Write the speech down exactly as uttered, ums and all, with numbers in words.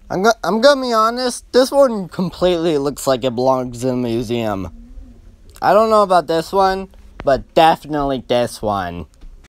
I'm, go I'm gonna be honest, this one completely looks like it belongs in a museum. I don't know about this one, but definitely this one.